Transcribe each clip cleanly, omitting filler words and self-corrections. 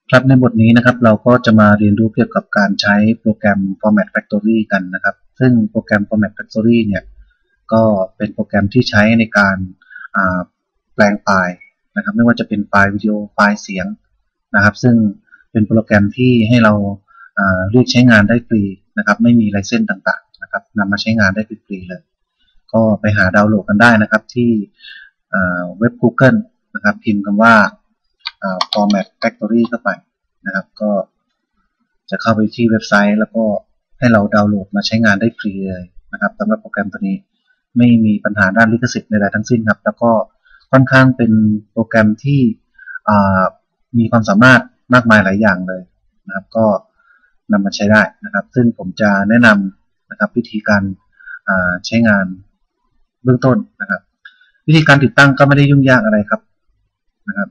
ครับในบทนี้นะครับเราก็จะมาเรียนรู้เกี่ยวกับการใช้โปรแกรม Format Factory กันนะครับซึ่งโปรแกรม Format Factory เนี่ยก็เป็นโปรแกรมที่ใช้ในการแปลงไฟล์นะครับไม่ว่าจะเป็นไฟล์วิดีโอไฟล์เสียงนะครับซึ่งเป็นโปรแกรมที่ให้เราเรียกใช้งานได้ฟรีนะครับไม่มีไลเซนส์ต่างๆนะครับนำมาใช้งานได้ฟรีๆเลยก็ไปหาดาวน์โหลดกันได้นะครับที่เว็บ Google นะครับพิมพ์คำว่าFormat Factory เข้าไปนะครับก็จะเข้าไปที่เว็บไซต์แล้วก็ให้เราดาวน์โหลดมาใช้งานได้ฟรีเลยนะครับสำหรับโปรแกรมตัวนี้ไม่มีปัญหาด้านลิขสิทธิ์ใดๆทั้งสิ้นครับแล้วก็ค่อนข้างเป็นโปรแกรมที่มีความสามารถมากมายหลายอย่างเลยนะครับก็นำมาใช้ได้นะครับซึ่งผมจะแนะนำนะครับวิธีการใช้งานเบื้องต้นนะครับวิธีการติดตั้งก็ไม่ได้ยุ่งยากอะไรครับนะครับ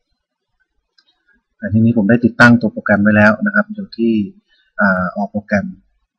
แต่ทีนี้ผมได้ติดตั้งตัวโปรแกรมไว้แล้วนะครับอยู่ที่ออกโปรแกรม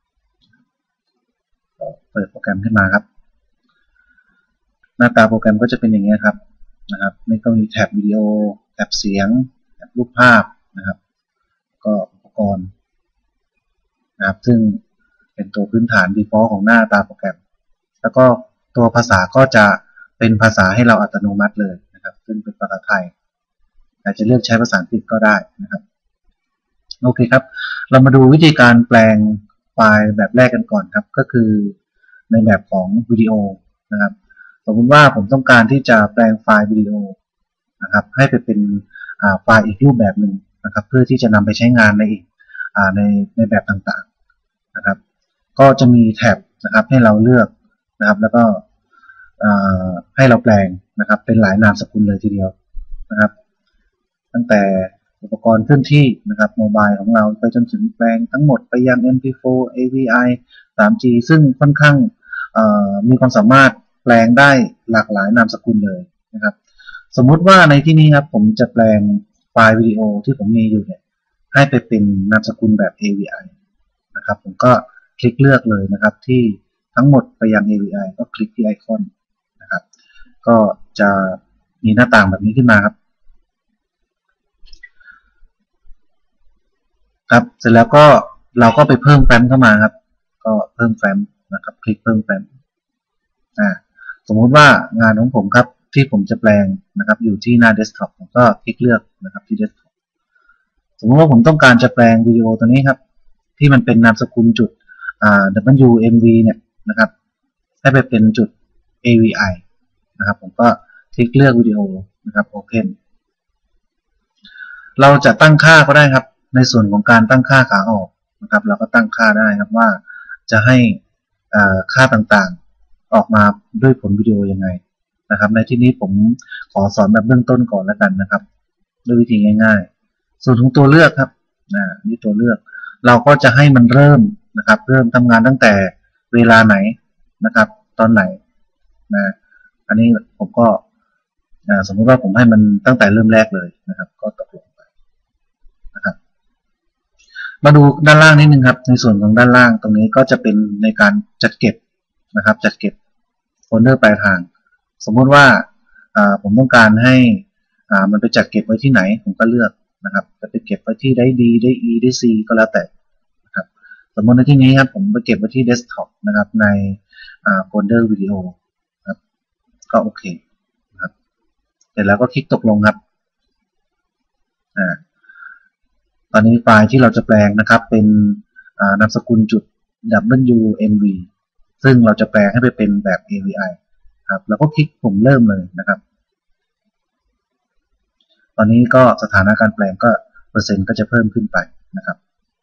เปิดโปรแกรมขึ้นมาครับหน้าตาโปรแกรมก็จะเป็นอย่างนี้ครับนะครับนี่ก็มีแท็บวิดีโอแท็บเสียงแท็บรูปภาพนะครับก็อุปกรณ์นะครับซึ่งเป็นตัวพื้นฐาน default ของหน้าตาโปรแกรมแล้วก็ตัวภาษาก็จะเป็นภาษาให้เราอัตโนมัติเลยนะครับซึ่งเป็นภาษาไทยอาจจะเลือกใช้ภาษาอังกฤษก็ได้นะครับโอเคครับเรามาดูวิธีการแปลงไฟล์แบบแรกกันก่อนครับก็คือในแบบของวิดีโอนะครับสมมติว่าผมต้องการที่จะแปลงไฟล์วิดีโอนะครับให้ไปเป็นไฟล์อีกรูปแบบหนึ่งนะครับเพื่อที่จะนำไปใช้งานในอีกในแบบต่างๆนะครับก็จะมีแท็บนะครับให้เราเลือกนะครับแล้วก็ให้เราแปลงนะครับเป็นหลายนามสกุลเลยทีเดียวนะครับตั้งแต่อุปกรณ์เคลื่อนที่นะครับโมบายของเราไปจนถึงแปลงทั้งหมดไปยัง MP4 AVI 3G ซึ่งค่อนข้างมีความสามารถแปลงได้หลากหลายนามสกุลเลยนะครับสมมุติว่าในที่นี้ครับผมจะแปลงไฟล์วิดีโอที่ผมมีอยู่เนี่ยให้ไปเป็นนามสกุลแบบ AVI นะครับผมก็คลิกเลือกเลยนะครับที่ทั้งหมดไปยัง AVI ก็คลิกที่ไอคอนนะครับก็จะมีหน้าต่างแบบนี้ขึ้นมาครับเสร็จแล้วก็เราก็ไปเพิ่มแฟ้มเข้ามาครับก็เพิ่มแฟ้มนะครับคลิกเพิ่มแฟ้มสมมุติว่างานของผมครับที่ผมจะแปลงนะครับอยู่ที่หน้าเดสก์ท็อปผมก็คลิกเลือกนะครับที่เดสก์ท็อปสมมติว่าผมต้องการจะแปลงวิดีโอตัวนี้ครับที่มันเป็นนามสกุลจุดWMV เนี่ยนะครับให้ไปเป็นจุด AVI นะครับผมก็คลิกเลือกวิดีโอนะครับ Open เราจะตั้งค่าก็ได้ครับในส่วนของการตั้งค่าขาออกนะครับเราก็ตั้งค่าได้ครับว่าจะให้ค่าต่างๆออกมาด้วยผลวิดีโอยังไงนะครับในที่นี้ผมขอสอนแบบเบื้องต้นก่อนแล้วกันนะครับด้วยวิธีง่ายๆส่วนของตัวเลือกครับนี่ตัวเลือกเราก็จะให้มันเริ่มนะครับเริ่มทำงานตั้งแต่เวลาไหนนะครับตอนไหนอันนี้ผมก็สมมติว่าผมให้มันตั้งแต่เริ่มแรกเลยนะครับก็ตกลงไปนะครับมาดูด้านล่างนิดนึงครับในส่วนของด้านล่างตรงนี้ก็จะเป็นในการจัดเก็บนะครับจัดเก็บโฟลเดอร์ปลายทางสมมติว่าผมต้องการให้มันไปจัดเก็บไว้ที่ไหนผมก็เลือกนะครับจะไปเก็บไว้ที่ได้ D ได้ E ได้ C ก็แล้วแต่นะครับสมมติในที่นี้ครับผมไปเก็บไว้ที่เดสก์ท็อปนะครับในโฟลเดอร์วิดีโอครับก็โอเคนะครับเสร็จแล้วก็คลิกตกลงครับตอนนี้ไฟล์ที่เราจะแปลงนะครับเป็นนามสกุลจุด WMV ซึ่งเราจะแปลงให้ไปเป็นแบบ AVI ครับแล้วก็คลิกปุ่มเริ่มเลยนะครับตอนนี้ก็สถานะการแปลงก็เปอร์เซ็นต์ก็จะเพิ่มขึ้นไปนะครับ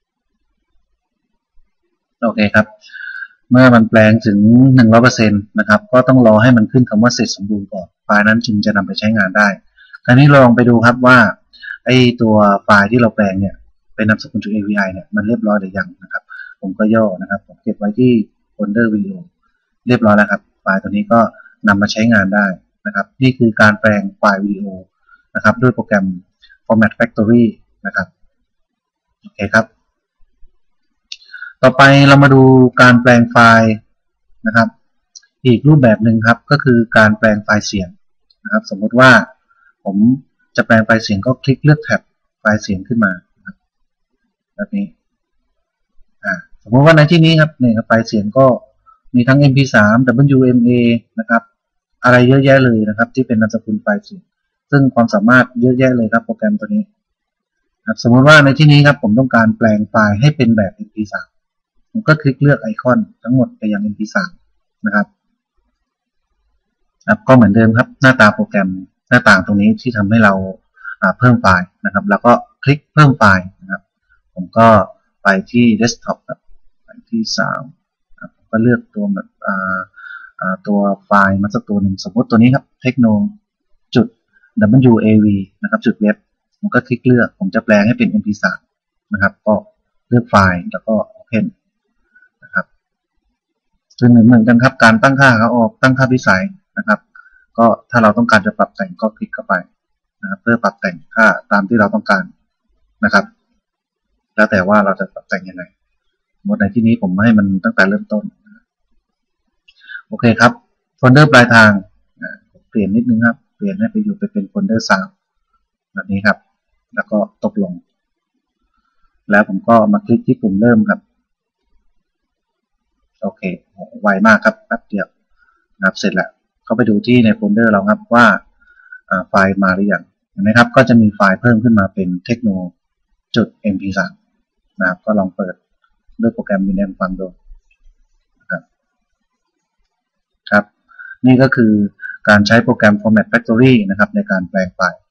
โอเคครับเมื่อมันแปลงถึง 100% นะครับก็ต้องรอให้มันขึ้นคำว่าเสร็จสมบูรณ์ก่อนไฟล์นั้นจึงจะนำไปใช้งานได้คราวนี้ลองไปดูครับว่าไอตัวไฟล์ที่เราแปลงเนี่ยเป็นนามสกุลจุด AVI เนี่ยมันเรียบร้อยหรือยังนะครับผมก็ย่อนะครับผมเก็บไว้ที่โฟลเดอร์วิดีโอเรียบร้อยแล้วครับไฟล์ตัวนี้ก็นำมาใช้งานได้นะครับนี่คือการแปลงไฟล์วิดีโอนะครับด้วยโปรแกรม Format Factory นะครับโอเคครับต่อไปเรามาดูการแปลงไฟล์นะครับอีกรูปแบบหนึ่งครับก็คือการแปลงไฟล์เสียงนะครับสมมติว่าผมจะแปลงไฟล์เสียงก็คลิกเลือกแท็บไฟล์เสียงขึ้นมาแบบนี้สมมติว่าในที่นี้ครับเนี่ยไฟล์เสียงก็มีทั้ง MP3 WMA นะครับอะไรเยอะแยะเลยนะครับที่เป็นนามสกุลไฟล์เสียงซึ่งความสามารถเยอะแยะเลยครับโปรแกรมตัวนี้สมมติว่าในที่นี้ครับผมต้องการแปลงไฟล์ให้เป็นแบบ MP3 ผมก็คลิกเลือกไอคอนทั้งหมดไปยัง MP3 นะครับก็เหมือนเดิมครับหน้าตาโปรแกรมหน้าต่างตรงนี้ที่ทำให้เราเพิ่มไฟล์นะครับแล้วก็คลิกเพิ่มไฟล์นะครับผมก็ไปที่ Desktop ครับไปที่3ผมก็เลือกตัวตัวไฟล์มาสักตัวหนึ่งสมมติตัวนี้ครับ Techno จุด WAV นะครับจุดเว็บผมก็คลิกเลือกผมจะแปลงให้เป็น MP3 นะครับก็เลือกไฟล์แล้วก็ Open นะครับซึ่งเหมือนกันครับการตั้งค่าเขาออกตั้งค่าพิสัยนะครับก็ถ้าเราต้องการจะปรับแต่งก็คลิกเข้าไปนะครับเพื่อปรับแต่งค่าตามที่เราต้องการนะครับแล้วแต่ว่าเราจะปรับแต่งยังไงหมดในที่นี้ผมให้มันตั้งแต่เริ่มต้นโอเคครับโฟลเดอร์ปลายทางเปลี่ยนนิดนึงครับเปลี่ยนให้ไปอยู่ไปเป็นโฟลเดอร์3แบบนี้ครับแล้วก็ตกลงแล้วผมก็มาคลิกที่ปุ่มเริ่มครับโอเคไวมากครับแป๊บเดียวนะครับเสร็จแล้วเข้าไปดูที่ในโฟลเดอร์เราครับว่าไฟล์มาหรือยังเห็นไหมครับก็จะมีไฟล์เพิ่มขึ้นมาเป็น techno.mp3 นะครับก็ลองเปิดด้วยโปรแกรม Winamp ฟังดูครับนี่ก็คือการใช้โปรแกรม Format Factory นะครับในการแปลงไฟล์